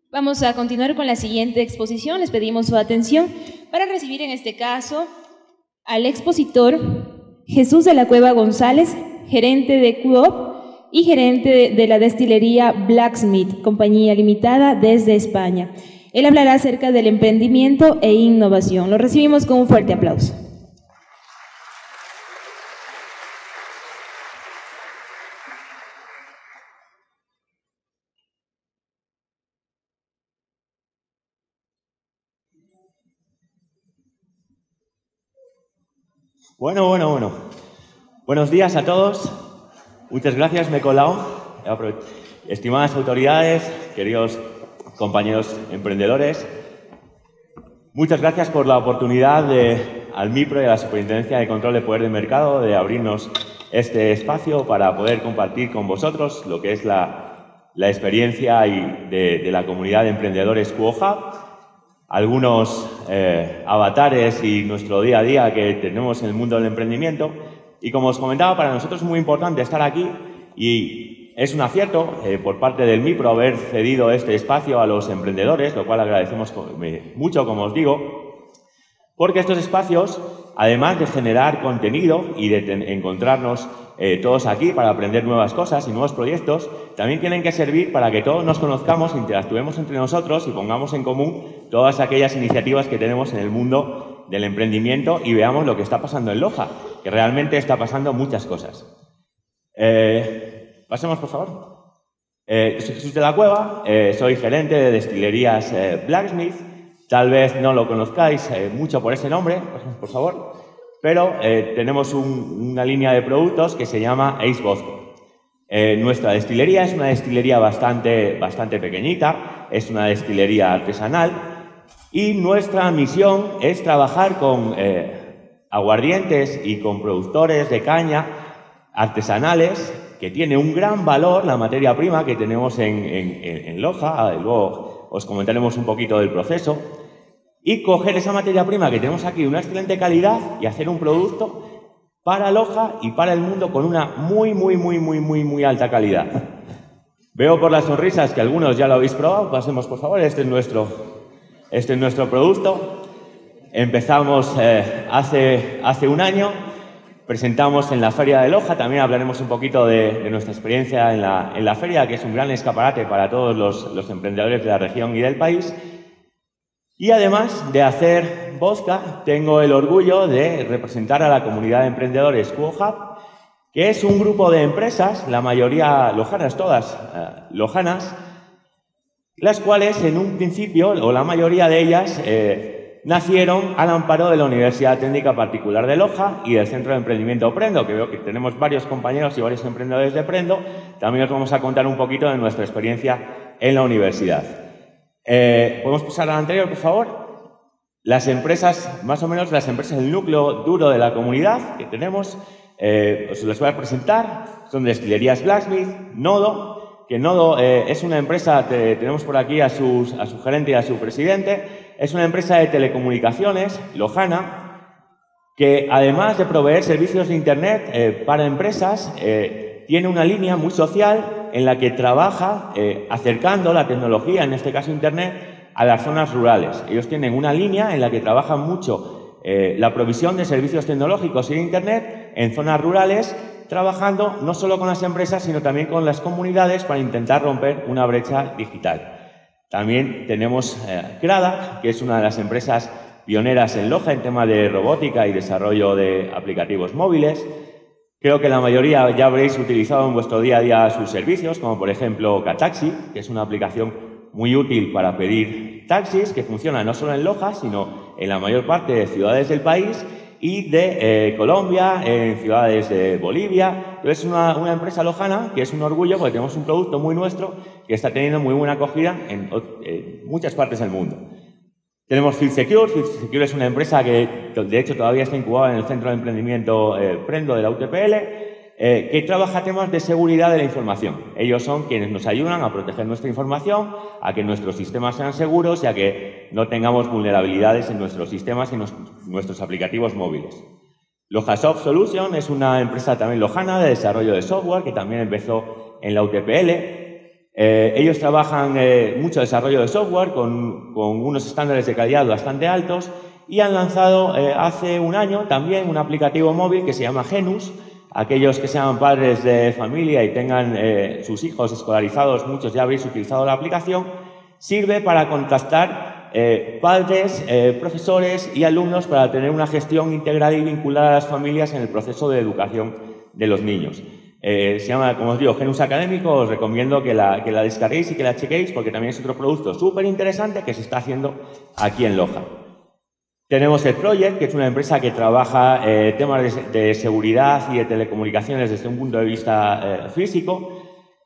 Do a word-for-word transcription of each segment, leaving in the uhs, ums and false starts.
Vamos a continuar con la siguiente exposición. Les pedimos su atención para recibir en este caso al expositor Jesús de la Cueva González, gerente de Coop y gerente de la destilería Blacksmith, compañía limitada desde España. Él hablará acerca del emprendimiento e innovación. Lo recibimos con un fuerte aplauso. Bueno, bueno, bueno. Buenos días a todos. Muchas gracias, me he colado. Estimadas autoridades, queridos compañeros emprendedores, muchas gracias por la oportunidad de, al MIPRO y a la Superintendencia de Control de Poder de Mercado de abrirnos este espacio para poder compartir con vosotros lo que es la, la experiencia y de, de la comunidad de emprendedores QOHub, algunos eh, avatares y nuestro día a día que tenemos en el mundo del emprendimiento. Y como os comentaba, para nosotros es muy importante estar aquí y es un acierto eh, por parte del MIPRO haber cedido este espacio a los emprendedores, lo cual agradecemos mucho, como os digo, porque estos espacios, además de generar contenido y de encontrarnos eh, todos aquí para aprender nuevas cosas y nuevos proyectos, también tienen que servir para que todos nos conozcamos, interactuemos entre nosotros y pongamos en común todas aquellas iniciativas que tenemos en el mundo del emprendimiento y veamos lo que está pasando en Loja, que realmente está pasando muchas cosas. Eh, pasemos, por favor. Eh, yo soy Jesús de la Cueva, eh, soy gerente de destilerías eh, Blacksmith. Tal vez no lo conozcáis eh, mucho por ese nombre, por favor, pero eh, tenemos un, una línea de productos que se llama Ace Vodka. Eh, nuestra destilería es una destilería bastante, bastante pequeñita, es una destilería artesanal y nuestra misión es trabajar con eh, aguardientes y con productores de caña artesanales que tiene un gran valor la materia prima que tenemos en, en, en Loja. Luego os comentaremos un poquito del proceso, y coger esa materia prima que tenemos aquí de una excelente calidad y hacer un producto para Loja y para el mundo con una muy, muy, muy, muy, muy, muy alta calidad. Veo por las sonrisas que algunos ya lo habéis probado. Pasemos, por favor. Este es nuestro, este es nuestro producto. Empezamos eh, hace, hace un año. Presentamos en la Feria de Loja, también hablaremos un poquito de, de nuestra experiencia en la, en la feria, que es un gran escaparate para todos los, los emprendedores de la región y del país. Y además de hacer vodka, tengo el orgullo de representar a la comunidad de emprendedores QOHub, que es un grupo de empresas, la mayoría lojanas, todas eh, lojanas, las cuales en un principio, o la mayoría de ellas, eh, nacieron al amparo de la Universidad Técnica Particular de Loja y del Centro de Emprendimiento Prendo, que veo que tenemos varios compañeros y varios emprendedores de Prendo. También os vamos a contar un poquito de nuestra experiencia en la universidad. Eh, ¿Podemos pasar a la anterior, por favor? Las empresas, más o menos las empresas del núcleo duro de la comunidad que tenemos, eh, os las voy a presentar. Son destilerías Blacksmith, Nodo, que Nodo eh, es una empresa, te, tenemos por aquí a, sus, a su gerente y a su presidente. Es una empresa de telecomunicaciones, lojana, que además de proveer servicios de Internet eh, para empresas, eh, tiene una línea muy social en la que trabaja eh, acercando la tecnología, en este caso Internet, a las zonas rurales. Ellos tienen una línea en la que trabajan mucho eh, la provisión de servicios tecnológicos y de Internet en zonas rurales, trabajando no solo con las empresas, sino también con las comunidades para intentar romper una brecha digital. También tenemos eh, Crada, que es una de las empresas pioneras en Loja en tema de robótica y desarrollo de aplicativos móviles. Creo que la mayoría ya habréis utilizado en vuestro día a día sus servicios, como por ejemplo Kataxi, que es una aplicación muy útil para pedir taxis, que funciona no solo en Loja, sino en la mayor parte de ciudades del país y de eh, Colombia, en ciudades de Bolivia. Es una, una empresa lojana que es un orgullo porque tenemos un producto muy nuestro que está teniendo muy buena acogida en eh, muchas partes del mundo. Tenemos FieldSecure. FieldSecure es una empresa que, de hecho, todavía está incubada en el Centro de Emprendimiento eh, Prendo de la U T P L, eh, que trabaja temas de seguridad de la información. Ellos son quienes nos ayudan a proteger nuestra información, a que nuestros sistemas sean seguros y a que no tengamos vulnerabilidades en nuestros sistemas y en nuestros aplicativos móviles. Lojasoft Solution es una empresa también lojana de desarrollo de software que también empezó en la U T P L. Eh, ellos trabajan eh, mucho desarrollo de software con, con unos estándares de calidad bastante altos y han lanzado eh, hace un año también un aplicativo móvil que se llama Genus. Aquellos que sean padres de familia y tengan eh, sus hijos escolarizados, muchos ya habéis utilizado la aplicación, sirve para contactar eh, padres, eh, profesores y alumnos para tener una gestión integrada y vinculada a las familias en el proceso de educación de los niños. Eh, se llama, como os digo, Genus Académico. Os recomiendo que la, que la descarguéis y que la chequéis porque también es otro producto súper interesante que se está haciendo aquí en Loja. Tenemos el Project, que es una empresa que trabaja eh, temas de, de seguridad y de telecomunicaciones desde un punto de vista eh, físico.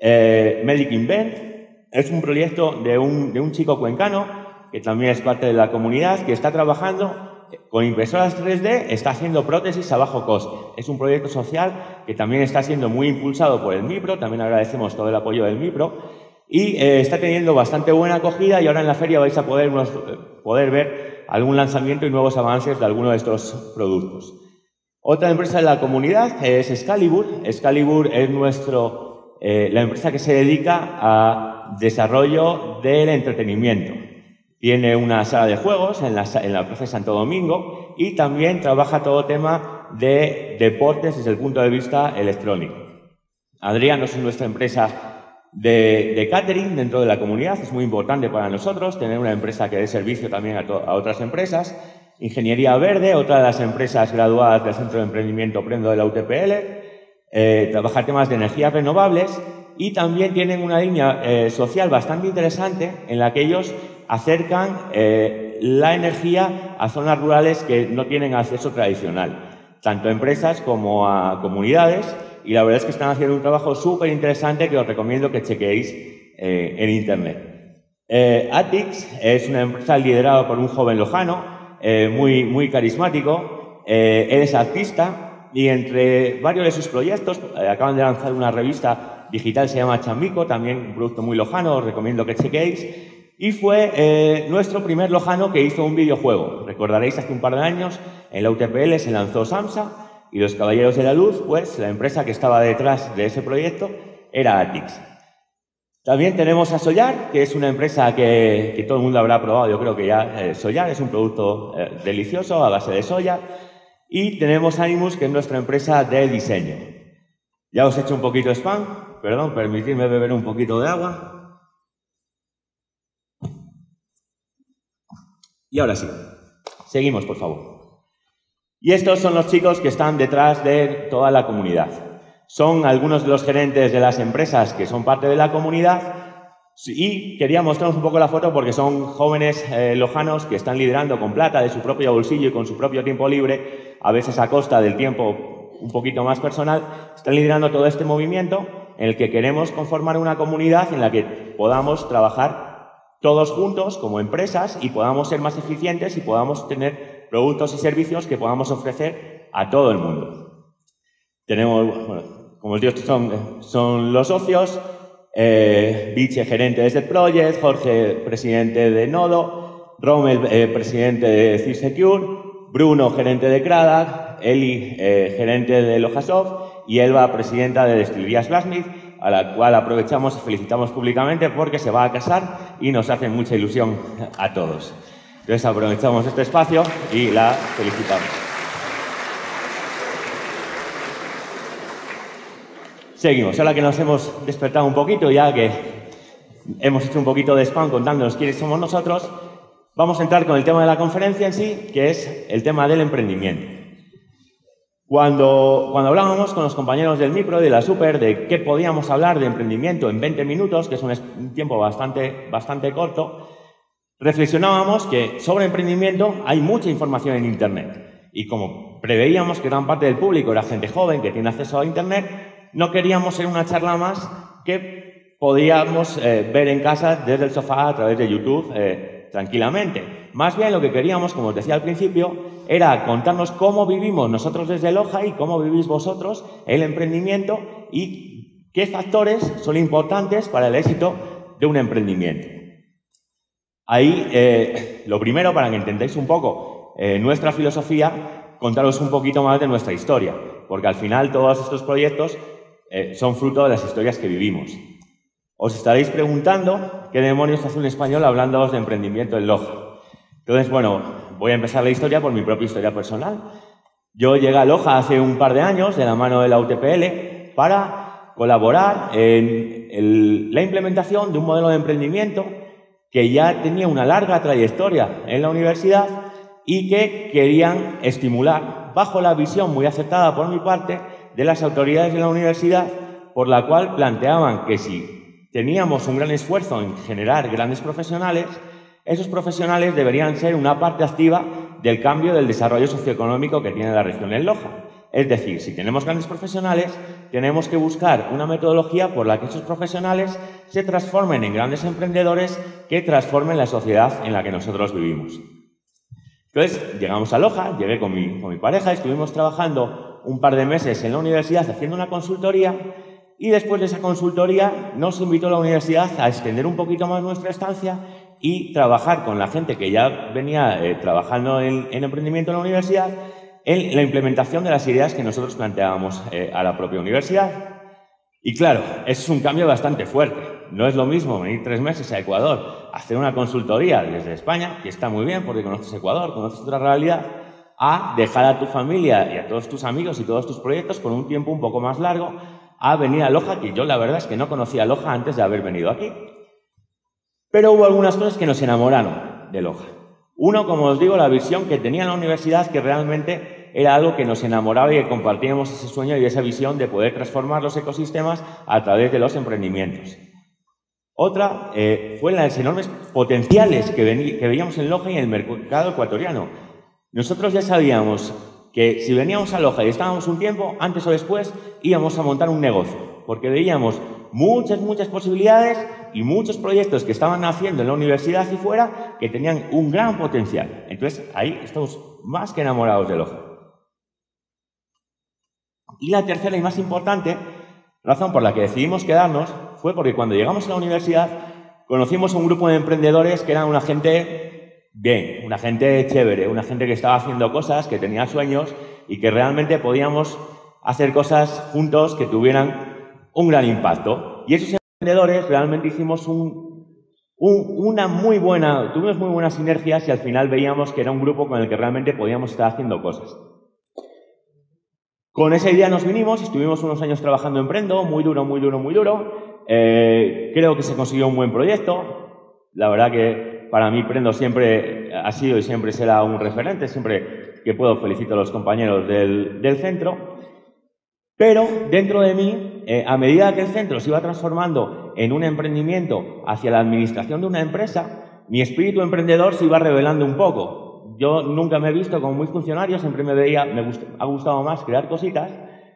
Eh, Medic Invent es un proyecto de un, de un chico cuencano que también es parte de la comunidad, que está trabajando con impresoras tres D, está haciendo prótesis a bajo coste. Es un proyecto social que también está siendo muy impulsado por el MIPRO, también agradecemos todo el apoyo del MIPRO, y eh, está teniendo bastante buena acogida y ahora en la feria vais a poder, unos, poder ver algún lanzamiento y nuevos avances de alguno de estos productos. Otra empresa de la comunidad es Excalibur. Excalibur es nuestro, eh, la empresa que se dedica a desarrollo del entretenimiento. Tiene una sala de juegos en la, en la Plaza de Santo Domingo y también trabaja todo tema de deportes desde el punto de vista electrónico. Adrián es nuestra empresa de, de catering dentro de la comunidad. Es muy importante para nosotros tener una empresa que dé servicio también a, a otras empresas. Ingeniería Verde, otra de las empresas graduadas del Centro de Emprendimiento Prendo de la U T P L. Eh, trabaja temas de energías renovables y también tienen una línea eh, social bastante interesante en la que ellos acercan eh, la energía a zonas rurales que no tienen acceso tradicional, tanto a empresas como a comunidades, y la verdad es que están haciendo un trabajo súper interesante que os recomiendo que chequeéis eh, en Internet. Eh, Atix es una empresa liderada por un joven lojano, eh, muy, muy carismático. Eh, él es artista y entre varios de sus proyectos eh, acaban de lanzar una revista digital, se llama Chambico, también un producto muy lojano, os recomiendo que chequeéis. Y fue eh, nuestro primer lojano que hizo un videojuego. Recordaréis, hace un par de años en la U T P L se lanzó Samsa y los Caballeros de la Luz, pues la empresa que estaba detrás de ese proyecto era Atix. También tenemos a Solar, que es una empresa que, que todo el mundo habrá probado, yo creo que ya. eh, Solar es un producto eh, delicioso a base de soya. Y tenemos Animus, que es nuestra empresa de diseño. Ya os he hecho un poquito de spam, perdón, permitidme beber un poquito de agua. Y ahora sí, seguimos, por favor. Y estos son los chicos que están detrás de toda la comunidad. Son algunos de los gerentes de las empresas que son parte de la comunidad y quería mostraros un poco la foto porque son jóvenes eh, lojanos que están liderando con plata de su propio bolsillo y con su propio tiempo libre, a veces a costa del tiempo un poquito más personal, están liderando todo este movimiento en el que queremos conformar una comunidad en la que podamos trabajar todos juntos como empresas y podamos ser más eficientes y podamos tener productos y servicios que podamos ofrecer a todo el mundo. Tenemos, bueno, como os digo, estos son, son los socios, eh, Viche, gerente de este Project, Jorge, presidente de Nodo, Rommel, eh, presidente de CISecure, Bruno, gerente de Craddock, Eli, eh, gerente de Lojasoft y Elba, presidenta de Destilerías Glassmith, a la cual aprovechamos y felicitamos públicamente porque se va a casar y nos hace mucha ilusión a todos. Entonces aprovechamos este espacio y la felicitamos. Seguimos. Ahora que nos hemos despertado un poquito, ya que hemos hecho un poquito de spam contándonos quiénes somos nosotros, vamos a entrar con el tema de la conferencia en sí, que es el tema del emprendimiento. Cuando, cuando hablábamos con los compañeros del MIPRO y de la Super de qué podíamos hablar de emprendimiento en veinte minutos, que es un, un tiempo bastante, bastante corto, reflexionábamos que sobre emprendimiento hay mucha información en Internet. Y como preveíamos que gran parte del público era gente joven que tiene acceso a Internet, no queríamos ser una charla más que podíamos eh, ver en casa desde el sofá a través de YouTube eh, tranquilamente. Más bien lo que queríamos, como os decía al principio, era contarnos cómo vivimos nosotros desde Loja y cómo vivís vosotros el emprendimiento y qué factores son importantes para el éxito de un emprendimiento. Ahí, eh, lo primero, para que entendáis un poco eh, nuestra filosofía, contaros un poquito más de nuestra historia, porque al final todos estos proyectos eh, son fruto de las historias que vivimos. Os estaréis preguntando qué demonios hace un español hablándoos de emprendimiento en Loja. Entonces, bueno, voy a empezar la historia por mi propia historia personal. Yo llegué a Loja hace un par de años de la mano de la U T P L para colaborar en el, la implementación de un modelo de emprendimiento que ya tenía una larga trayectoria en la universidad y que querían estimular bajo la visión muy aceptada por mi parte de las autoridades de la universidad, por la cual planteaban que si teníamos un gran esfuerzo en generar grandes profesionales, esos profesionales deberían ser una parte activa del cambio del desarrollo socioeconómico que tiene la región en Loja. Es decir, si tenemos grandes profesionales, tenemos que buscar una metodología por la que esos profesionales se transformen en grandes emprendedores que transformen la sociedad en la que nosotros vivimos. Entonces, llegamos a Loja, llegué con mi, con mi pareja, estuvimos trabajando un par de meses en la universidad haciendo una consultoría y después de esa consultoría nos invitó la universidad a extender un poquito más nuestra estancia y trabajar con la gente que ya venía eh, trabajando en, en emprendimiento en la universidad en la implementación de las ideas que nosotros planteábamos eh, a la propia universidad. Y claro, eso es un cambio bastante fuerte. No es lo mismo venir tres meses a Ecuador, hacer una consultoría desde España, que está muy bien porque conoces Ecuador, conoces otra realidad, a dejar a tu familia y a todos tus amigos y todos tus proyectos por un tiempo un poco más largo, a venir a Loja, que yo la verdad es que no conocía Loja antes de haber venido aquí. Pero hubo algunas cosas que nos enamoraron de Loja. Uno, como os digo, la visión que tenía la universidad, que realmente era algo que nos enamoraba y que compartíamos ese sueño y esa visión de poder transformar los ecosistemas a través de los emprendimientos. Otra eh, fue las enormes potenciales que, que veíamos en Loja y en el mercado ecuatoriano. Nosotros ya sabíamos que si veníamos a Loja y estábamos un tiempo, antes o después íbamos a montar un negocio, porque veíamos muchas, muchas posibilidades y muchos proyectos que estaban haciendo en la universidad y fuera que tenían un gran potencial. Entonces, ahí estamos más que enamorados de Loja. Y la tercera y más importante razón por la que decidimos quedarnos fue porque cuando llegamos a la universidad conocimos a un grupo de emprendedores que eran una gente bien, una gente chévere, una gente que estaba haciendo cosas, que tenía sueños y que realmente podíamos hacer cosas juntos que tuvieran un gran impacto. Y esos emprendedores realmente hicimos un, un, una muy buena, tuvimos muy buenas sinergias y al final veíamos que era un grupo con el que realmente podíamos estar haciendo cosas. Con esa idea nos vinimos, estuvimos unos años trabajando en Prendo, muy duro, muy duro, muy duro. Eh, creo que se consiguió un buen proyecto. La verdad que para mí Prendo siempre ha sido y siempre será un referente. Siempre que puedo felicito a los compañeros del, del centro. Pero dentro de mí, eh, a medida que el centro se iba transformando en un emprendimiento hacia la administración de una empresa, mi espíritu emprendedor se iba revelando un poco. Yo nunca me he visto como muy funcionario, siempre me veía, me gust, ha gustado más crear cositas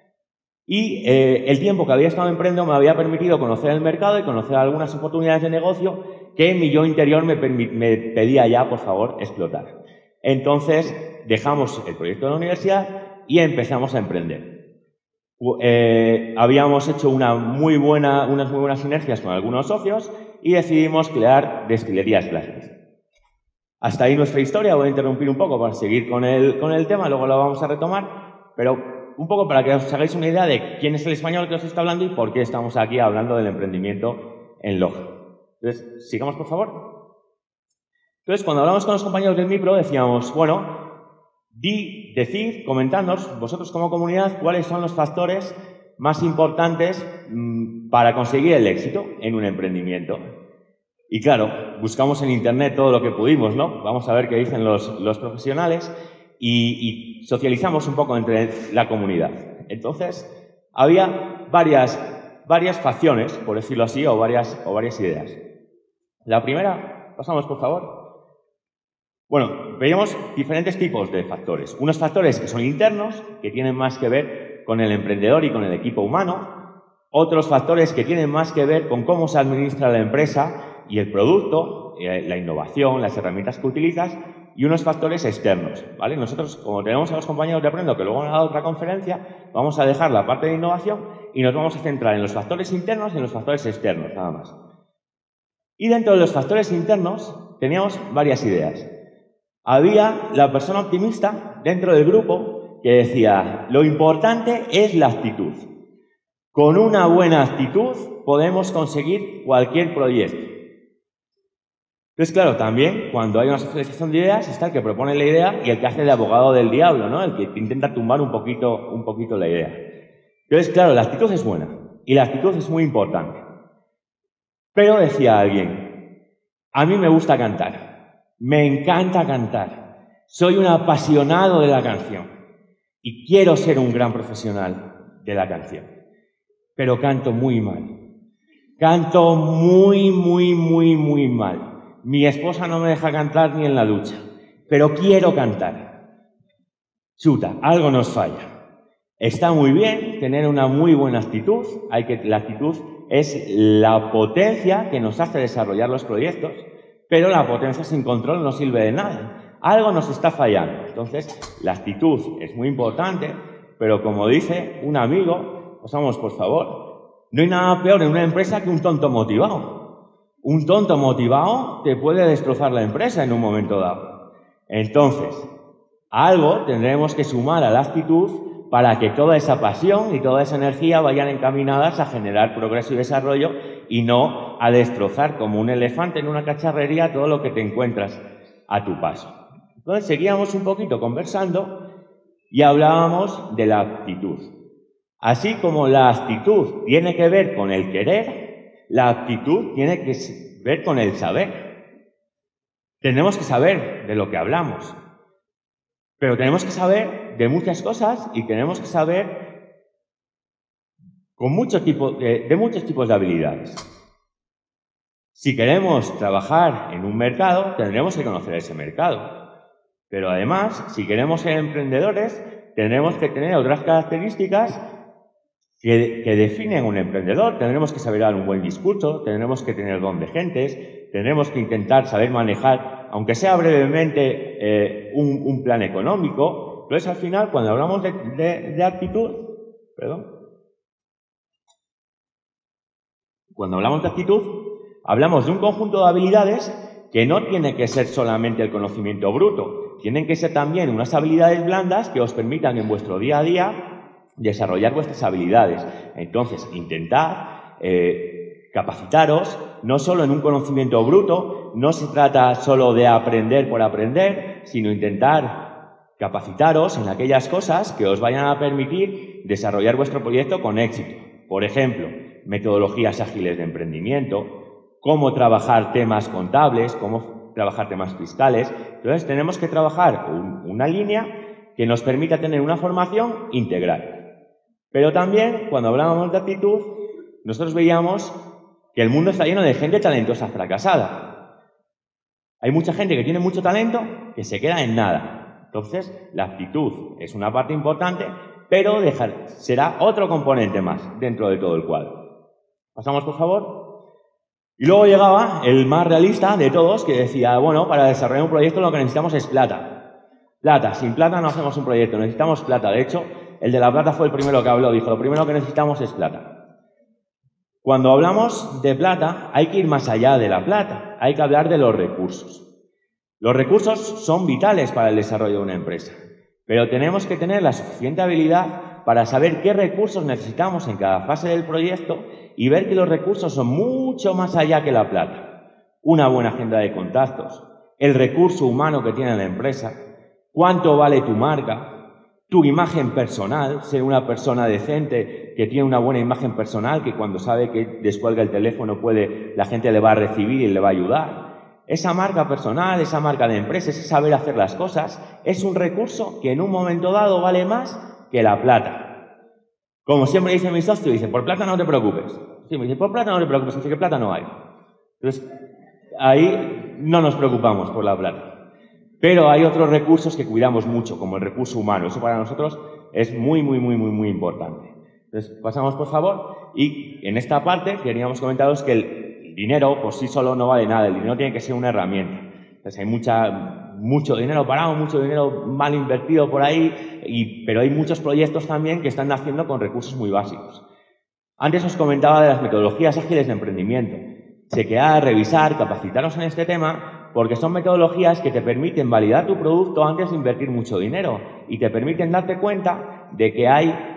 y eh, el tiempo que había estado en Prendo me había permitido conocer el mercado y conocer algunas oportunidades de negocio que mi yo interior me, me pedía ya, por favor, explotar. Entonces dejamos el proyecto de la universidad y empezamos a emprender. Eh, habíamos hecho una muy buena, unas muy buenas sinergias con algunos socios y decidimos crear Destilerías Glassness. Hasta ahí nuestra historia. Voy a interrumpir un poco para seguir con el, con el tema, luego lo vamos a retomar, pero un poco para que os hagáis una idea de quién es el español que os está hablando y por qué estamos aquí hablando del emprendimiento en Loja. Entonces, sigamos por favor. Entonces, cuando hablamos con los compañeros del MIPRO decíamos, bueno, di, decid, comentadnos vosotros como comunidad cuáles son los factores más importantes mmm, para conseguir el éxito en un emprendimiento. Y claro, buscamos en Internet todo lo que pudimos, ¿no? Vamos a ver qué dicen los, los profesionales y, y socializamos un poco entre la comunidad. Entonces, había varias, varias facciones, por decirlo así, o varias, o varias ideas. La primera, pasamos por favor. Bueno, veíamos diferentes tipos de factores. Unos factores que son internos, que tienen más que ver con el emprendedor y con el equipo humano. Otros factores que tienen más que ver con cómo se administra la empresa y el producto, la innovación, las herramientas que utilizas y unos factores externos, ¿vale? Nosotros, como tenemos a los compañeros de Aprendo que luego han dado otra conferencia, vamos a dejar la parte de innovación y nos vamos a centrar en los factores internos y en los factores externos, nada más. Y dentro de los factores internos teníamos varias ideas. Había la persona optimista dentro del grupo que decía, lo importante es la actitud. Con una buena actitud podemos conseguir cualquier proyecto. Entonces, claro, también cuando hay una socialización de ideas está el que propone la idea y el que hace de abogado del diablo, ¿no? El que intenta tumbar un poquito, un poquito la idea. Entonces, claro, la actitud es buena y la actitud es muy importante. Pero decía alguien, a mí me gusta cantar, me encanta cantar, soy un apasionado de la canción y quiero ser un gran profesional de la canción, pero canto muy mal. Canto muy, muy, muy, muy mal. Mi esposa no me deja cantar ni en la ducha, pero quiero cantar. Chuta, algo nos falla. Está muy bien tener una muy buena actitud. Hay que, la actitud es la potencia que nos hace desarrollar los proyectos, pero la potencia sin control no sirve de nada. Algo nos está fallando. Entonces, la actitud es muy importante, pero como dice un amigo, pues vamos, por favor, no hay nada peor en una empresa que un tonto motivado. Un tonto motivado te puede destrozar la empresa en un momento dado. Entonces, algo tendremos que sumar a la actitud para que toda esa pasión y toda esa energía vayan encaminadas a generar progreso y desarrollo y no a destrozar como un elefante en una cacharrería todo lo que te encuentras a tu paso. Entonces, seguíamos un poquito conversando y hablábamos de la actitud. Así como la actitud tiene que ver con el querer, la actitud tiene que ver con el saber. Tenemos que saber de lo que hablamos, pero tenemos que saber de muchas cosas y tenemos que saber con mucho tipo, de, de muchos tipos de habilidades. Si queremos trabajar en un mercado, tendremos que conocer ese mercado. Pero además, si queremos ser emprendedores, tendremos que tener otras características Que, que definen un emprendedor. Tendremos que saber dar un buen discurso, tendremos que tener don de gentes, tendremos que intentar saber manejar, aunque sea brevemente, eh, un, un plan económico. Entonces, al final, cuando hablamos de, de, de actitud, perdón, cuando hablamos de actitud, hablamos de un conjunto de habilidades que no tiene que ser solamente el conocimiento bruto, tienen que ser también unas habilidades blandas que os permitan en vuestro día a día desarrollar vuestras habilidades. Entonces, intentad eh, capacitaros, no solo en un conocimiento bruto, no se trata solo de aprender por aprender, sino intentar capacitaros en aquellas cosas que os vayan a permitir desarrollar vuestro proyecto con éxito. Por ejemplo, metodologías ágiles de emprendimiento, cómo trabajar temas contables, cómo trabajar temas fiscales. Entonces, tenemos que trabajar un, una línea que nos permita tener una formación integral. Pero también, cuando hablábamos de actitud, nosotros veíamos que el mundo está lleno de gente talentosa fracasada. Hay mucha gente que tiene mucho talento que se queda en nada. Entonces, la actitud es una parte importante, pero dejar, será otro componente más dentro de todo el cuadro. Pasamos, por favor. Y luego llegaba el más realista de todos, que decía, bueno, para desarrollar un proyecto lo que necesitamos es plata. Plata. Sin plata no hacemos un proyecto, necesitamos plata. De hecho, el de la plata fue el primero que habló, dijo, lo primero que necesitamos es plata. Cuando hablamos de plata, hay que ir más allá de la plata, hay que hablar de los recursos. Los recursos son vitales para el desarrollo de una empresa, pero tenemos que tener la suficiente habilidad para saber qué recursos necesitamos en cada fase del proyecto y ver que los recursos son mucho más allá que la plata. Una buena agenda de contactos, el recurso humano que tiene la empresa, cuánto vale tu marca, tu imagen personal, ser una persona decente que tiene una buena imagen personal, que cuando sabe que descuelga el teléfono puede, la gente le va a recibir y le va a ayudar. Esa marca personal, esa marca de empresa, ese saber hacer las cosas, es un recurso que en un momento dado vale más que la plata. Como siempre dice mi socio, dice, por plata no te preocupes. Sí, me dice, por plata no te preocupes, dice que plata no hay. Entonces, ahí no nos preocupamos por la plata. Pero hay otros recursos que cuidamos mucho, como el recurso humano. Eso para nosotros es muy, muy, muy, muy, muy importante. Entonces, pasamos, por favor. Y en esta parte queríamos comentaros que el dinero por sí solo no vale nada. El dinero tiene que ser una herramienta. Entonces, hay mucha, mucho dinero parado, mucho dinero mal invertido por ahí, y, pero hay muchos proyectos también que están naciendo con recursos muy básicos. Antes os comentaba de las metodologías ágiles de emprendimiento. Se queda revisar, capacitaros en este tema, porque son metodologías que te permiten validar tu producto antes de invertir mucho dinero y te permiten darte cuenta de que hay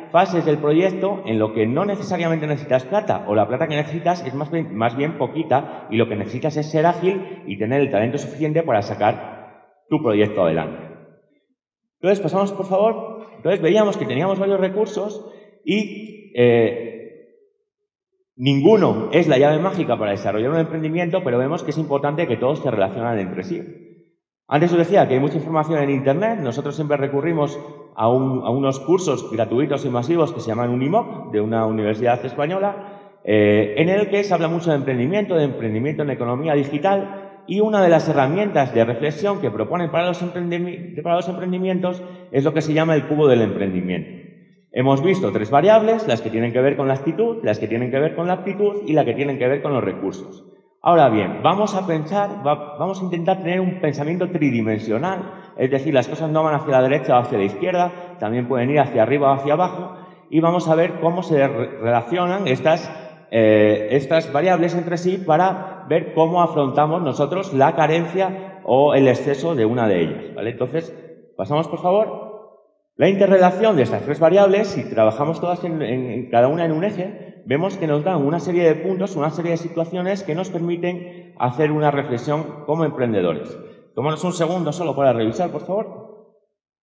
fases del proyecto en lo que no necesariamente necesitas plata, o la plata que necesitas es más bien, más bien poquita, y lo que necesitas es ser ágil y tener el talento suficiente para sacar tu proyecto adelante. Entonces, pasamos, por favor. Entonces, veíamos que teníamos varios recursos y eh, ninguno es la llave mágica para desarrollar un emprendimiento, pero vemos que es importante que todos se relacionan entre sí. Antes os decía que hay mucha información en Internet. Nosotros siempre recurrimos a, un, a unos cursos gratuitos y masivos que se llaman Unimoc, de una universidad española, eh, en el que se habla mucho de emprendimiento, de emprendimiento en economía digital, y una de las herramientas de reflexión que proponen para los, emprendimi- para los emprendimientos es lo que se llama el cubo del emprendimiento. Hemos visto tres variables, las que tienen que ver con la actitud, las que tienen que ver con la aptitud y las que tienen que ver con los recursos. Ahora bien, vamos a pensar, va, vamos a intentar tener un pensamiento tridimensional, es decir, las cosas no van hacia la derecha o hacia la izquierda, también pueden ir hacia arriba o hacia abajo, y vamos a ver cómo se re relacionan estas, eh, estas variables entre sí para ver cómo afrontamos nosotros la carencia o el exceso de una de ellas, ¿vale? Entonces, pasamos por favor. La interrelación de estas tres variables, si trabajamos todas en, en, en cada una en un eje, vemos que nos dan una serie de puntos, una serie de situaciones que nos permiten hacer una reflexión como emprendedores. Tomaros un segundo solo para revisar, por favor.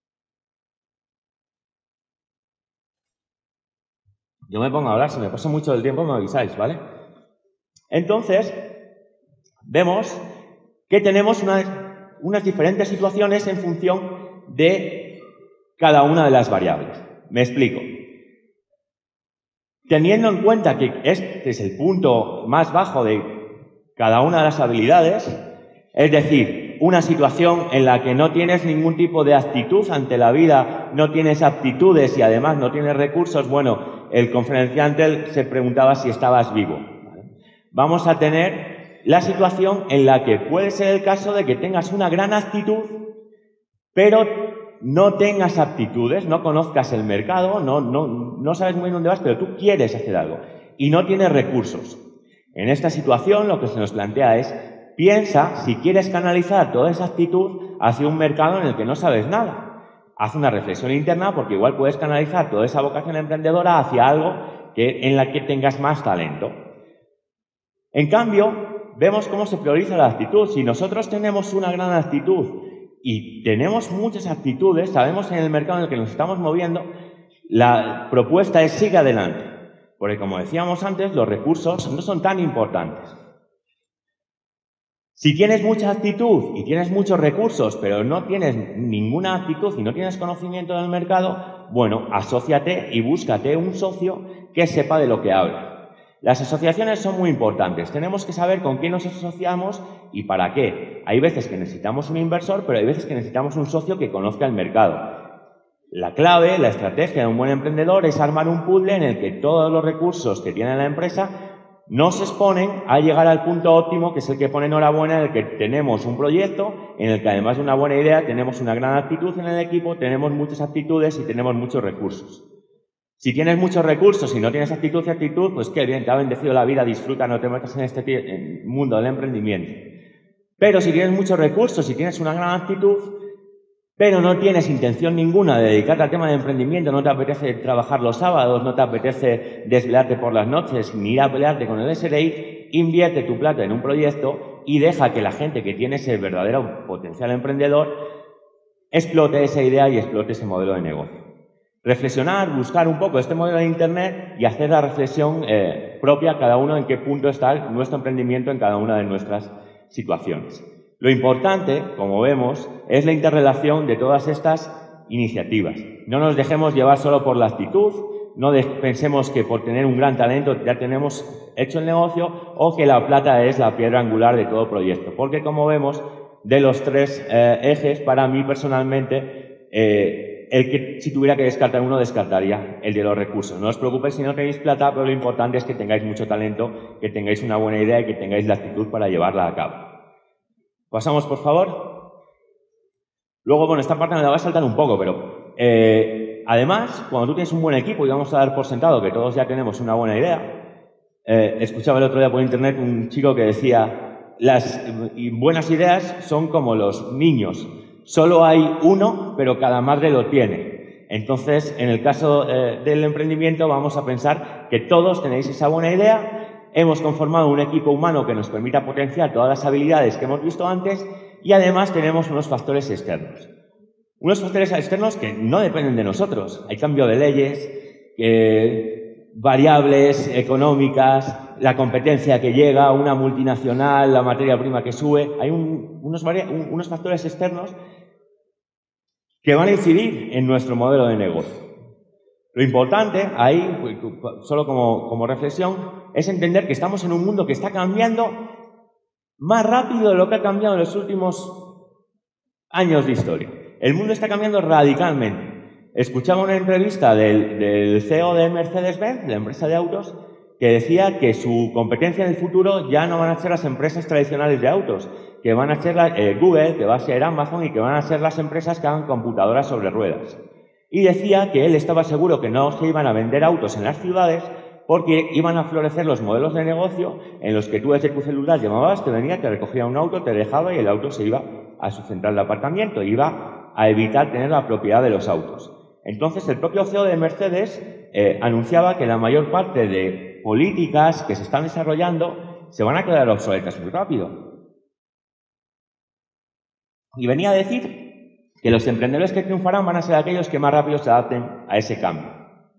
Yo me pongo a hablar, si me paso mucho del tiempo me avisáis, ¿vale? Entonces, vemos que tenemos una, unas diferentes situaciones en función de cada una de las variables. Me explico. Teniendo en cuenta que este es el punto más bajo de cada una de las habilidades, es decir, una situación en la que no tienes ningún tipo de actitud ante la vida, no tienes aptitudes y además no tienes recursos, bueno, el conferenciante se preguntaba si estabas vivo. Vamos a tener la situación en la que puede ser el caso de que tengas una gran actitud, pero no tengas aptitudes, no conozcas el mercado, no, no, no sabes muy bien dónde vas, pero tú quieres hacer algo y no tienes recursos. En esta situación lo que se nos plantea es, piensa si quieres canalizar toda esa actitud hacia un mercado en el que no sabes nada. Haz una reflexión interna porque igual puedes canalizar toda esa vocación emprendedora hacia algo que, en la que tengas más talento. En cambio, vemos cómo se prioriza la actitud. Si nosotros tenemos una gran actitud y tenemos muchas actitudes, sabemos en el mercado en el que nos estamos moviendo, la propuesta es sigue adelante. Porque como decíamos antes, los recursos no son tan importantes. Si tienes mucha actitud y tienes muchos recursos, pero no tienes ninguna actitud y no tienes conocimiento del mercado, bueno, asóciate y búscate un socio que sepa de lo que habla. Las asociaciones son muy importantes. Tenemos que saber con quién nos asociamos y para qué. Hay veces que necesitamos un inversor, pero hay veces que necesitamos un socio que conozca el mercado. La clave, la estrategia de un buen emprendedor es armar un puzzle en el que todos los recursos que tiene la empresa nos exponen a llegar al punto óptimo, que es el que pone enhorabuena, en el que tenemos un proyecto, en el que además de una buena idea, tenemos una gran actitud en el equipo, tenemos muchas aptitudes y tenemos muchos recursos. Si tienes muchos recursos y no tienes actitud y actitud, pues qué bien, te ha bendecido la vida, disfruta, no te metas en este mundo del emprendimiento. Pero si tienes muchos recursos y tienes una gran actitud, pero no tienes intención ninguna de dedicarte al tema de emprendimiento, no te apetece trabajar los sábados, no te apetece desvelarte por las noches, ni ir a pelearte con el S R I, invierte tu plata en un proyecto y deja que la gente que tiene ese verdadero potencial emprendedor explote esa idea y explote ese modelo de negocio. Reflexionar, buscar un poco este modelo de Internet y hacer la reflexión eh, propia cada uno en qué punto está nuestro emprendimiento en cada una de nuestras situaciones. Lo importante, como vemos, es la interrelación de todas estas iniciativas. No nos dejemos llevar solo por la actitud, no pensemos que por tener un gran talento ya tenemos hecho el negocio o que la plata es la piedra angular de todo proyecto. Porque, como vemos, de los tres eh, ejes, para mí personalmente, eh, el que si tuviera que descartar uno, descartaría el de los recursos. No os preocupéis si no tenéis plata, pero lo importante es que tengáis mucho talento, que tengáis una buena idea y que tengáis la actitud para llevarla a cabo. Pasamos, por favor. Luego, bueno, esta parte me la voy a saltar un poco, pero eh, además, cuando tú tienes un buen equipo, y vamos a dar por sentado que todos ya tenemos una buena idea, eh, escuchaba el otro día por internet un chico que decía, las buenas ideas son como los niños. Solo hay uno, pero cada madre lo tiene. Entonces, en el caso eh, del emprendimiento, vamos a pensar que todos tenéis esa buena idea, hemos conformado un equipo humano que nos permita potenciar todas las habilidades que hemos visto antes y además tenemos unos factores externos. Unos factores externos que no dependen de nosotros. Hay cambio de leyes, eh, variables económicas, la competencia que llega, una multinacional, la materia prima que sube. Hay un, unos, un, unos factores externos que van a incidir en nuestro modelo de negocio. Lo importante ahí, solo como, como reflexión, es entender que estamos en un mundo que está cambiando más rápido de lo que ha cambiado en los últimos años de historia. El mundo está cambiando radicalmente. Escuchaba una entrevista del, del C E O de Mercedes-Benz, la empresa de autos, que decía que su competencia en el futuro ya no van a ser las empresas tradicionales de autos, que van a ser la, eh, Google, que va a ser Amazon y que van a ser las empresas que hagan computadoras sobre ruedas. Y decía que él estaba seguro que no se iban a vender autos en las ciudades porque iban a florecer los modelos de negocio en los que tú desde tu celular llamabas, te venía, te recogía un auto, te dejaba y el auto se iba a su central de aparcamiento, iba a evitar tener la propiedad de los autos. Entonces, el propio C E O de Mercedes eh, anunciaba que la mayor parte de políticas que se están desarrollando se van a quedar obsoletas muy rápido. Y venía a decir que los emprendedores que triunfarán van a ser aquellos que más rápido se adapten a ese cambio.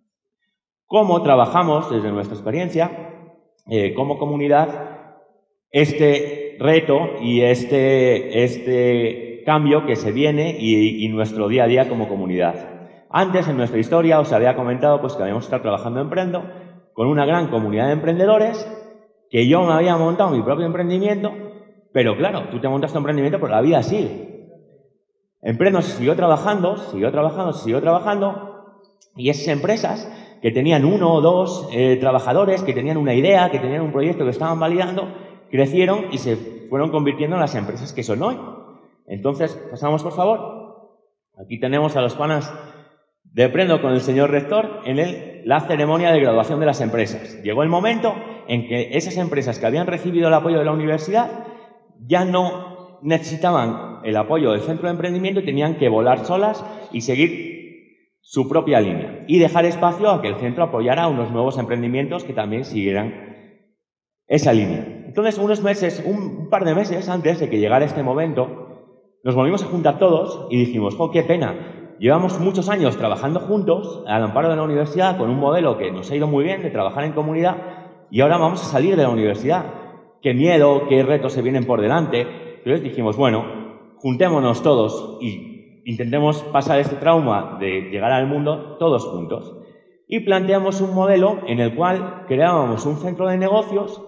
¿Cómo trabajamos desde nuestra experiencia eh, como comunidad este reto y este, este cambio que se viene y, y nuestro día a día como comunidad? Antes, en nuestra historia, os había comentado pues, que habíamos estado trabajando en Emprendo con una gran comunidad de emprendedores, que yo me había montado mi propio emprendimiento, pero claro, tú te montas tu emprendimiento, pero la vida sigue. Emprendo siguió trabajando, siguió trabajando, siguió trabajando, y esas empresas que tenían uno o dos eh, trabajadores, que tenían una idea, que tenían un proyecto que estaban validando, crecieron y se fueron convirtiendo en las empresas que son hoy. Entonces, pasamos por favor. Aquí tenemos a los panas de Emprendo con el señor rector en el, la ceremonia de graduación de las empresas. Llegó el momento en que esas empresas que habían recibido el apoyo de la universidad ya no necesitaban el apoyo del centro de emprendimiento y tenían que volar solas y seguir su propia línea y dejar espacio a que el centro apoyara a unos nuevos emprendimientos que también siguieran esa línea. Entonces, unos meses, un par de meses antes de que llegara este momento, nos volvimos a juntar todos y dijimos, ¡oh, qué pena! Llevamos muchos años trabajando juntos al amparo de la universidad con un modelo que nos ha ido muy bien de trabajar en comunidad y ahora vamos a salir de la universidad. ¡Qué miedo! ¡Qué retos se vienen por delante! Entonces dijimos, bueno, juntémonos todos y intentemos pasar este trauma de llegar al mundo todos juntos. Y planteamos un modelo en el cual creábamos un centro de negocios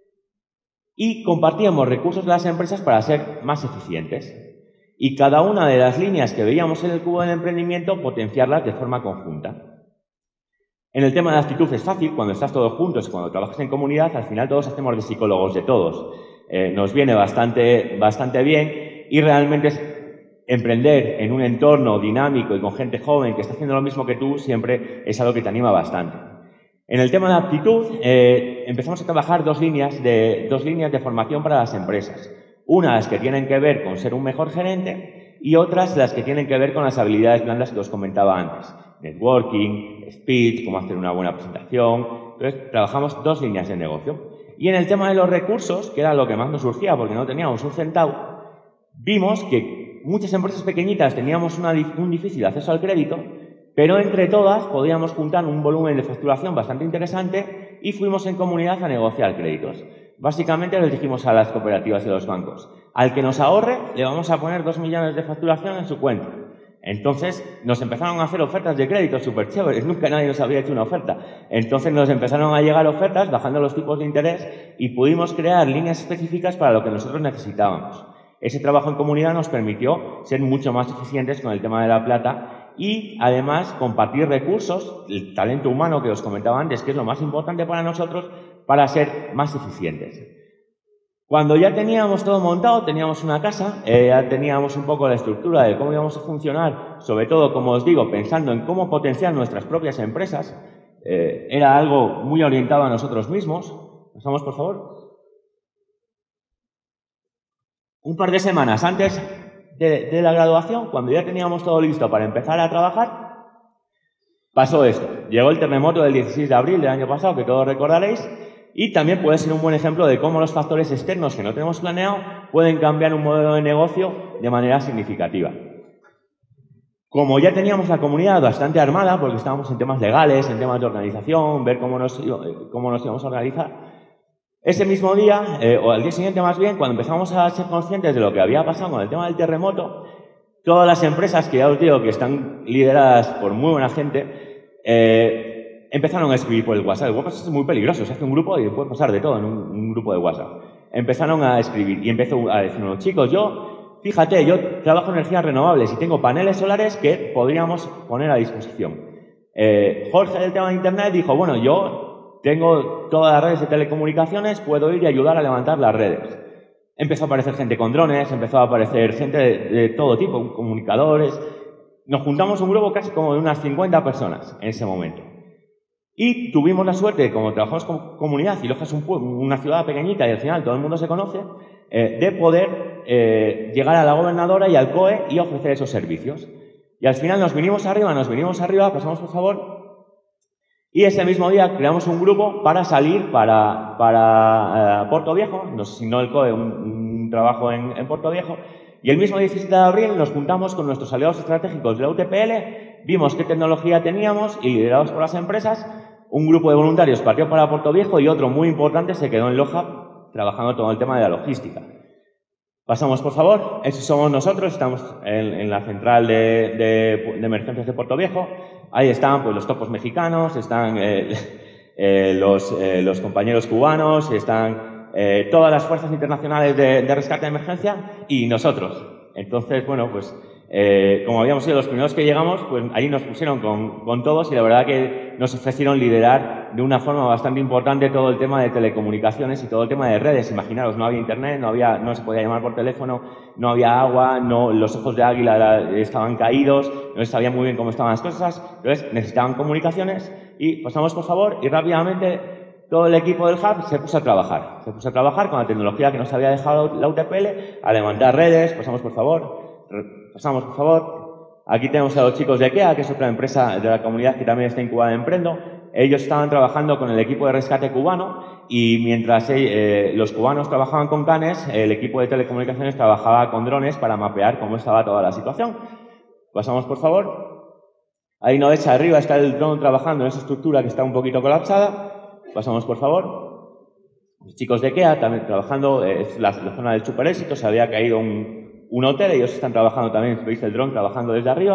y compartíamos recursos de las empresas para ser más eficientes. Y cada una de las líneas que veíamos en el cubo del emprendimiento, potenciarlas de forma conjunta. En el tema de actitud es fácil, cuando estás todos juntos, cuando trabajas en comunidad, al final todos hacemos de psicólogos de todos. Eh, nos viene bastante, bastante bien y realmente es emprender en un entorno dinámico y con gente joven que está haciendo lo mismo que tú siempre es algo que te anima bastante. En el tema de aptitud eh, empezamos a trabajar dos líneas, de, dos líneas de formación para las empresas. Unas que tienen que ver con ser un mejor gerente y otras las que tienen que ver con las habilidades blandas que os comentaba antes. Networking, speech, cómo hacer una buena presentación. Entonces, trabajamos dos líneas de negocio. Y en el tema de los recursos, que era lo que más nos surgía porque no teníamos un centavo, vimos que muchas empresas pequeñitas teníamos una, un difícil acceso al crédito, pero entre todas podíamos juntar un volumen de facturación bastante interesante y fuimos en comunidad a negociar créditos. Básicamente les dijimos a las cooperativas y a los bancos, al que nos ahorre le vamos a poner dos millones de facturación en su cuenta. Entonces nos empezaron a hacer ofertas de crédito súper chéveres, nunca nadie nos había hecho una oferta. Entonces nos empezaron a llegar ofertas bajando los tipos de interés y pudimos crear líneas específicas para lo que nosotros necesitábamos. Ese trabajo en comunidad nos permitió ser mucho más eficientes con el tema de la plata y además compartir recursos, el talento humano que os comentaba antes, que es lo más importante para nosotros, para ser más eficientes. Cuando ya teníamos todo montado, teníamos una casa, eh, ya teníamos un poco la estructura de cómo íbamos a funcionar, sobre todo, como os digo, pensando en cómo potenciar nuestras propias empresas, eh, era algo muy orientado a nosotros mismos. Pasamos, por favor. Un par de semanas antes de, de la graduación, cuando ya teníamos todo listo para empezar a trabajar, Pasó esto. Llegó el terremoto del dieciséis de abril del año pasado, que todos recordaréis, y también puede ser un buen ejemplo de cómo los factores externos que no tenemos planeado pueden cambiar un modelo de negocio de manera significativa. Como ya teníamos la comunidad bastante armada, porque estábamos en temas legales, en temas de organización, ver cómo nos, cómo nos íbamos a organizar, ese mismo día, eh, o al día siguiente más bien, cuando empezamos a ser conscientes de lo que había pasado con el tema del terremoto, todas las empresas, que ya os digo que están lideradas por muy buena gente, eh, empezaron a escribir por el WhatsApp. El WhatsApp es muy peligroso, se hace un grupo y puede pasar de todo en un, un grupo de WhatsApp. Empezaron a escribir y empezó a decirnos, chicos, yo, fíjate, yo trabajo en energías renovables y tengo paneles solares que podríamos poner a disposición. Eh, Jorge del tema de Internet dijo, bueno, yo tengo todas las redes de telecomunicaciones, puedo ir y ayudar a levantar las redes. Empezó a aparecer gente con drones, empezó a aparecer gente de, de todo tipo, comunicadores. Nos juntamos un grupo casi como de unas cincuenta personas en ese momento. Y tuvimos la suerte, como trabajamos con comunidad y Loja es un pueblo, una ciudad pequeñita y al final todo el mundo se conoce, eh, de poder eh, llegar a la gobernadora y al C O E y ofrecer esos servicios. Y al final nos vinimos arriba, nos vinimos arriba, pasamos por favor, y ese mismo día creamos un grupo para salir para, para eh, Puerto Viejo, nos asignó el C O E un, un trabajo en, en Puerto Viejo, y el mismo diecisiete de abril nos juntamos con nuestros aliados estratégicos de la U T P L, vimos qué tecnología teníamos y liderados por las empresas, un grupo de voluntarios partió para Puerto Viejo y otro muy importante se quedó en Loja trabajando todo el tema de la logística. Pasamos, por favor. Esos somos nosotros. Estamos en, en la central de, de, de emergencias de Puerto Viejo. Ahí están pues, los topos mexicanos, están eh, eh, los, eh, los compañeros cubanos, están eh, todas las fuerzas internacionales de, de rescate de emergencia y nosotros. Entonces, bueno, pues eh, como habíamos sido los primeros que llegamos, pues ahí nos pusieron con, con todos y la verdad que nos ofrecieron liderar de una forma bastante importante todo el tema de telecomunicaciones y todo el tema de redes. Imaginaros, no había internet, no había, no se podía llamar por teléfono, no había agua, no, los ojos de águila la, estaban caídos, no se sabía muy bien cómo estaban las cosas, entonces necesitaban comunicaciones y pasamos por favor y rápidamente todo el equipo del Hub se puso a trabajar. Se puso a trabajar con la tecnología que nos había dejado la U T P L, a levantar redes, pasamos por favor, pasamos por favor. Aquí tenemos a los chicos de IKEA, que es otra empresa de la comunidad que también está incubada en Emprendo. Ellos estaban trabajando con el equipo de rescate cubano y mientras eh, los cubanos trabajaban con canes, el equipo de telecomunicaciones trabajaba con drones para mapear cómo estaba toda la situación. Pasamos, por favor. Ahí no ves, arriba está el dron trabajando en esa estructura que está un poquito colapsada. Pasamos, por favor. Los chicos de IKEA también trabajando, eh, es la, la zona del super éxito, se había caído un, un hotel, ellos están trabajando también, veis el dron trabajando desde arriba.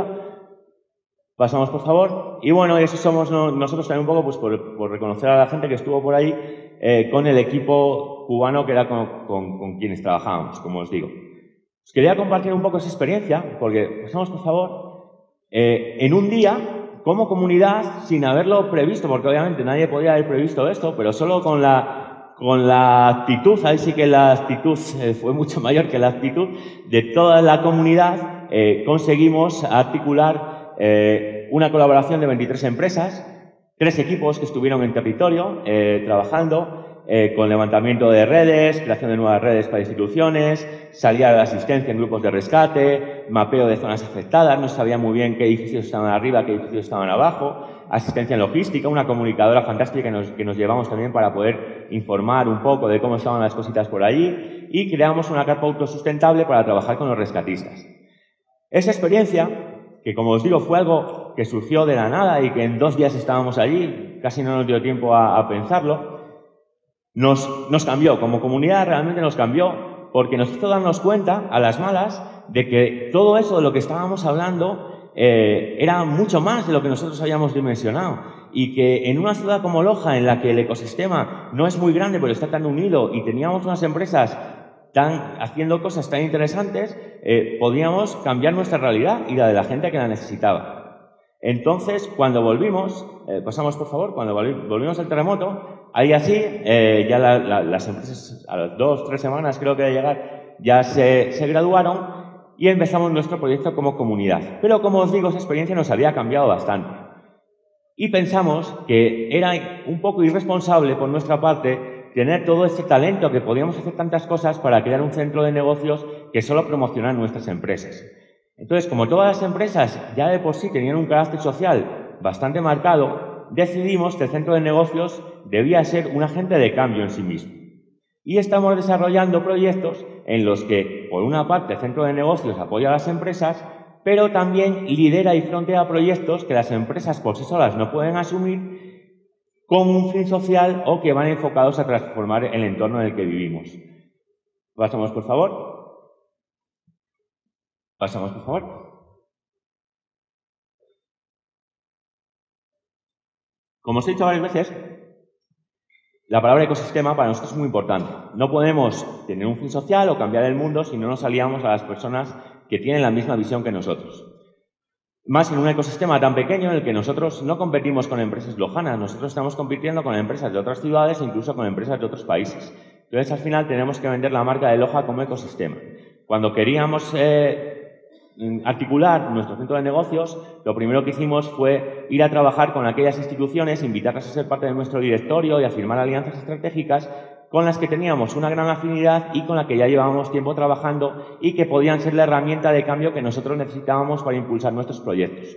Pasamos, por favor. Y bueno, eso somos nosotros también un poco pues, por, por reconocer a la gente que estuvo por ahí eh, con el equipo cubano que era con, con, con quienes trabajábamos, como os digo. Os quería compartir un poco esa experiencia, porque, pasamos, por favor, eh, en un día, como comunidad, sin haberlo previsto, porque obviamente nadie podía haber previsto esto, pero solo con la, con la actitud, ahí sí que la actitud eh, fue mucho mayor que la actitud de toda la comunidad, eh, conseguimos articular Eh, una colaboración de veintitrés empresas, tres equipos que estuvieron en territorio eh, trabajando eh, con levantamiento de redes, creación de nuevas redes para instituciones, salida de asistencia en grupos de rescate, mapeo de zonas afectadas, no sabía muy bien qué edificios estaban arriba, qué edificios estaban abajo, asistencia en logística, una comunicadora fantástica que nos, que nos llevamos también para poder informar un poco de cómo estaban las cositas por allí y creamos una carpa autosustentable para trabajar con los rescatistas. Esa experiencia, que como os digo fue algo que surgió de la nada y que en dos días estábamos allí, casi no nos dio tiempo a, a pensarlo, nos, nos cambió, como comunidad realmente nos cambió, porque nos hizo darnos cuenta, a las malas, de que todo eso de lo que estábamos hablando eh, era mucho más de lo que nosotros habíamos dimensionado y que en una ciudad como Loja, en la que el ecosistema no es muy grande pero está tan unido y teníamos unas empresas Tan, haciendo cosas tan interesantes, eh, podíamos cambiar nuestra realidad y la de la gente que la necesitaba. Entonces, cuando volvimos, eh, pasamos por favor, cuando volvimos al terremoto, ahí así, eh, ya la, la, las empresas a las dos, tres semanas creo que de llegar, ya se, se graduaron y empezamos nuestro proyecto como comunidad. Pero como os digo, esa experiencia nos había cambiado bastante. Y pensamos que era un poco irresponsable por nuestra parte tener todo este talento, que podíamos hacer tantas cosas para crear un centro de negocios que solo promocionara nuestras empresas. Entonces, como todas las empresas ya de por sí tenían un carácter social bastante marcado, decidimos que el centro de negocios debía ser un agente de cambio en sí mismo. Y estamos desarrollando proyectos en los que, por una parte, el centro de negocios apoya a las empresas, pero también lidera y frontea proyectos que las empresas por sí solas no pueden asumir con un fin social o que van enfocados a transformar el entorno en el que vivimos. Pasamos, por favor. Pasamos, por favor. Como os he dicho varias veces, la palabra ecosistema para nosotros es muy importante. No podemos tener un fin social o cambiar el mundo si no nos aliamos a las personas que tienen la misma visión que nosotros. Más en un ecosistema tan pequeño en el que nosotros no competimos con empresas lojanas, nosotros estamos compitiendo con empresas de otras ciudades e incluso con empresas de otros países. Entonces, al final, tenemos que vender la marca de Loja como ecosistema. Cuando queríamos eh, articular nuestro centro de negocios, lo primero que hicimos fue ir a trabajar con aquellas instituciones, invitarlas a ser parte de nuestro directorio y a firmar alianzas estratégicas con las que teníamos una gran afinidad y con las que ya llevábamos tiempo trabajando y que podían ser la herramienta de cambio que nosotros necesitábamos para impulsar nuestros proyectos.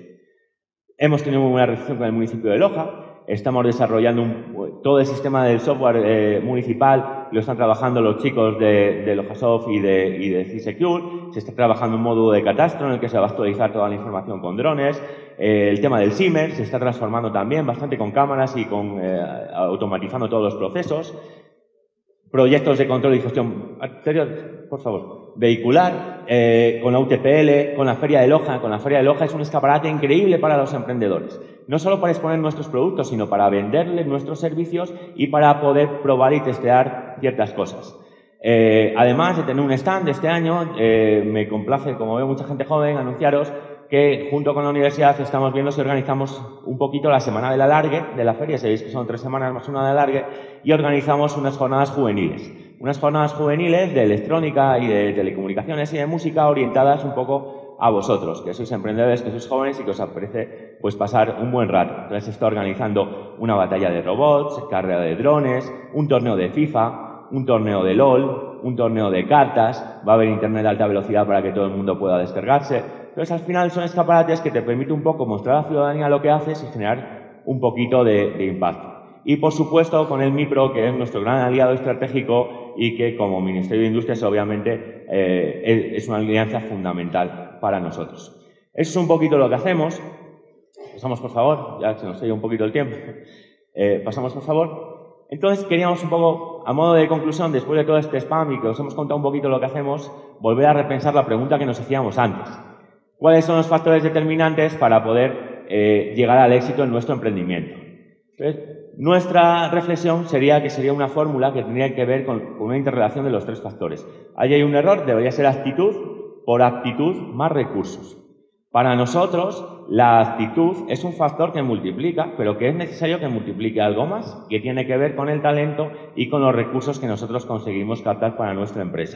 Hemos tenido muy buena recepción con el municipio de Loja. Estamos desarrollando un, todo el sistema del software eh, municipal, lo están trabajando los chicos de, de Lojasoft y de, y de C-Secure. Se está trabajando un módulo de catastro en el que se va a actualizar toda la información con drones. Eh, el tema del SIMER se está transformando también bastante con cámaras y con, eh, automatizando todos los procesos. Proyectos de control y gestión anterior, por favor, vehicular, eh, con la U T P L, con la Feria de Loja. Con la Feria de Loja es un escaparate increíble para los emprendedores. No solo para exponer nuestros productos, sino para venderles nuestros servicios y para poder probar y testear ciertas cosas. Eh, además de tener un stand este año, eh, me complace, como veo mucha gente joven, anunciaros que junto con la universidad estamos viendo si organizamos un poquito la semana del alargue de la feria. Sabéis que son tres semanas más una de alargue, y organizamos unas jornadas juveniles. Unas jornadas juveniles de electrónica y de telecomunicaciones y de música orientadas un poco a vosotros, que sois emprendedores, que sois jóvenes y que os apetece pues, pasar un buen rato. Entonces se está organizando una batalla de robots, carrera de drones, un torneo de FIFA, un torneo de LOL, un torneo de cartas, va a haber internet de alta velocidad para que todo el mundo pueda descargarse. Entonces, al final son escaparates que te permiten un poco mostrar a la ciudadanía lo que haces y generar un poquito de, de impacto. Y, por supuesto, con el MIPRO, que es nuestro gran aliado estratégico y que, como Ministerio de Industrias, obviamente, eh, es una alianza fundamental para nosotros. Eso es un poquito lo que hacemos. Pasamos, por favor. Ya se nos ha ido un poquito el tiempo. Eh, pasamos, por favor. Entonces, queríamos un poco, a modo de conclusión, después de todo este spam y que os hemos contado un poquito lo que hacemos, volver a repensar la pregunta que nos hacíamos antes. ¿Cuáles son los factores determinantes para poder eh, llegar al éxito en nuestro emprendimiento? Entonces, nuestra reflexión sería que sería una fórmula que tendría que ver con, con una interrelación de los tres factores. Ahí hay un error, debería ser actitud por aptitud más recursos. Para nosotros, la actitud es un factor que multiplica, pero que es necesario que multiplique algo más, que tiene que ver con el talento y con los recursos que nosotros conseguimos captar para nuestra empresa.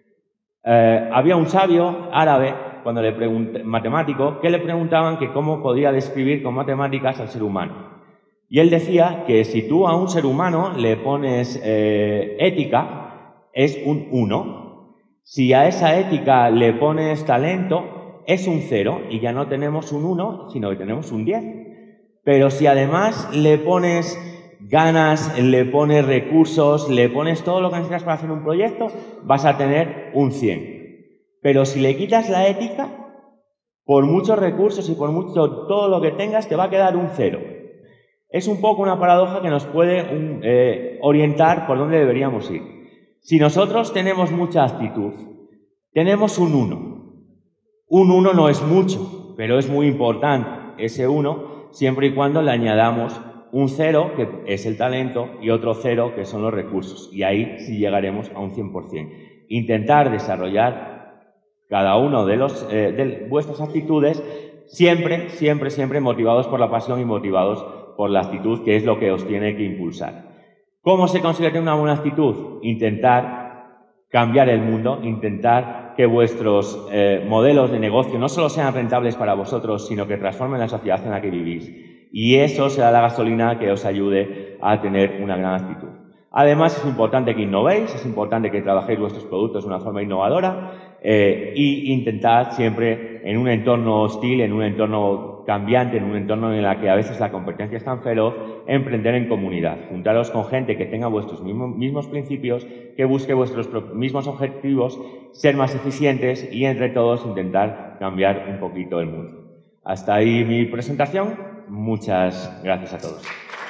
Eh, había un sabio árabe, cuando le pregunté, matemático, que le preguntaban que cómo podía describir con matemáticas al ser humano. Y él decía que si tú a un ser humano le pones eh, ética, es un uno. Si a esa ética le pones talento, es un cero, y ya no tenemos un uno, sino que tenemos un diez. Pero si además le pones ganas, le pones recursos, le pones todo lo que necesitas para hacer un proyecto, vas a tener un cien. Pero si le quitas la ética, por muchos recursos y por mucho todo lo que tengas, te va a quedar un cero. Es un poco una paradoja que nos puede um, eh, orientar por dónde deberíamos ir. Si nosotros tenemos mucha actitud, tenemos un uno. Un uno no es mucho, pero es muy importante ese uno, siempre y cuando le añadamos un cero, que es el talento, y otro cero, que son los recursos. Y ahí sí llegaremos a un cien por cien. Intentar desarrollar cada uno de, los, eh, de vuestras actitudes, siempre, siempre, siempre motivados por la pasión y motivados por la actitud, que es lo que os tiene que impulsar. ¿Cómo se consigue tener una buena actitud? Intentar cambiar el mundo, intentar que vuestros eh, modelos de negocio no solo sean rentables para vosotros, sino que transformen la sociedad en la que vivís. Y eso será la gasolina que os ayude a tener una gran actitud. Además, es importante que innovéis, es importante que trabajéis vuestros productos de una forma innovadora eh, y intentad siempre en un entorno hostil, en un entorno cambiante, en un entorno en el que a veces la competencia es tan feroz, emprender en comunidad. Juntaros con gente que tenga vuestros mismos, mismos principios, que busque vuestros mismos objetivos, ser más eficientes y entre todos intentar cambiar un poquito el mundo. Hasta ahí mi presentación. Muchas gracias a todos.